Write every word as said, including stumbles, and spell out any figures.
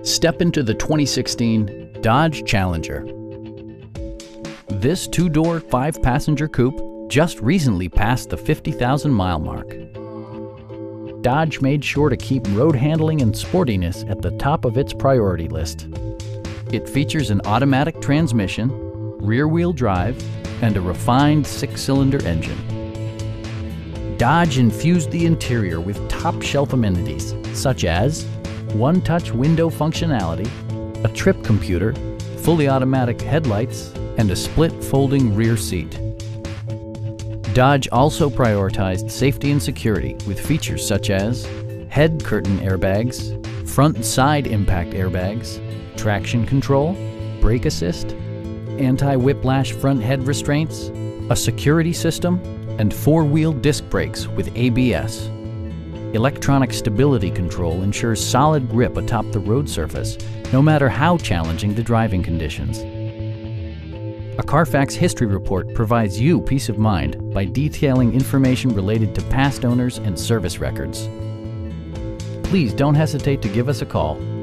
Step into the twenty sixteen Dodge Challenger. This two-door, five-passenger coupe just recently passed the fifty thousand mile mark. Dodge made sure to keep road handling and sportiness at the top of its priority list. It features an automatic transmission, rear-wheel drive, and a refined six-cylinder engine. Dodge infused the interior with top-shelf amenities such as one-touch window functionality, a trip computer, fully automatic headlights, and a split folding rear seat. Dodge also prioritized safety and security with features such as head curtain airbags, front and side impact airbags, traction control, brake assist, anti-whiplash front head restraints, a security system, and four-wheel disc brakes with A B S. Electronic stability control ensures solid grip atop the road surface, no matter how challenging the driving conditions. A Carfax history report provides you peace of mind by detailing information related to past owners and service records. Please don't hesitate to give us a call